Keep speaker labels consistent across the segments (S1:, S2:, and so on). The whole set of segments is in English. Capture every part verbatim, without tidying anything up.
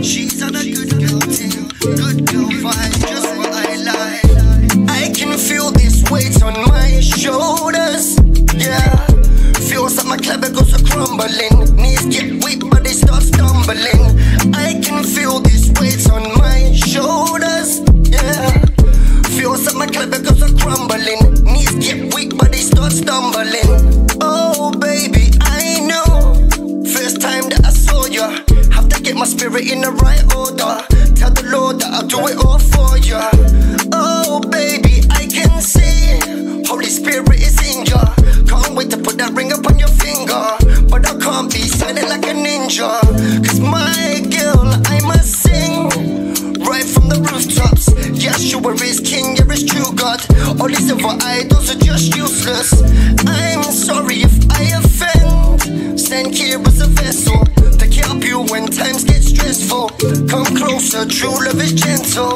S1: She's on a good girl thing, good girl vibe, just what I like. I can feel this weight on my shoulders, yeah. Feels like my clavicles are crumbling. Knees get weak but they start stumbling. I can feel this weight on my shoulders, yeah. Feels like my clavicles are crumbling. Knees get weak but they start stumbling. Oh baby, I know. First time that I saw you, have to get my spirit in the right order. Tell the Lord that I'll do it all for you. Oh baby, I can see Holy Spirit is in ya. Can't wait to put that ring up on your finger, but I can't be silent like a ninja. Cause my girl, I must sing right from the rooftops. Yeshua is king, you're his true God. All these other idols are just useless. I'm sorry if I offend. Stand here as a vessel to help you when times get stressful. Come closer, true love is gentle.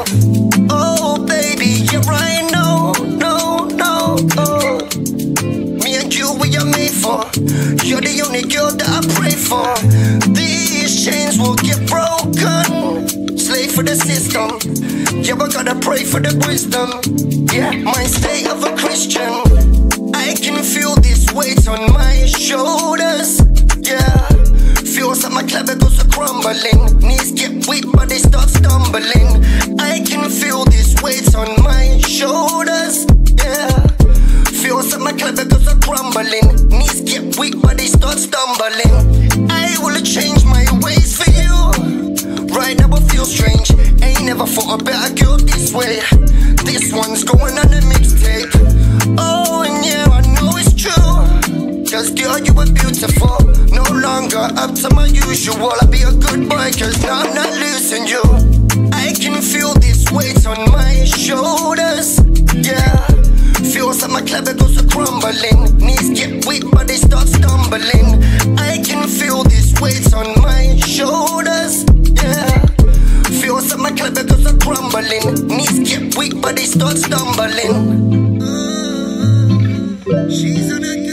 S1: Oh baby, yeah I know, no, no, oh. Me and you, we are made for. You're the only girl that I pray for. These chains will get broken. Slave for the system. Yeah, I gotta pray for the wisdom. Yeah, mind state of a Christian. I can feel this weight on my shoulders, yeah. Feels like my clavicles are crumbling. Knees get weak but they start stumbling. I can feel this weight on my shoulders, yeah. Feels like my clavicles are crumbling. Knees get weak but they start stumbling. I will change my ways for you. Right now I feel strange. Ain't never thought a better girl this way. This one's going on the mixtape. Oh and yeah, I know it's true. Cause girl, you are beautiful. No longer up to my usual. I'll be a good boy cause now I'm not losing you. I can feel this weight on my shoulders, yeah. Feels like my clavicles are crumbling. Knees get weak but they start stumbling. I can feel this weight on my shoulders, yeah. Feels like my clavicles are crumbling. Knees get weak but they start stumbling. She's on a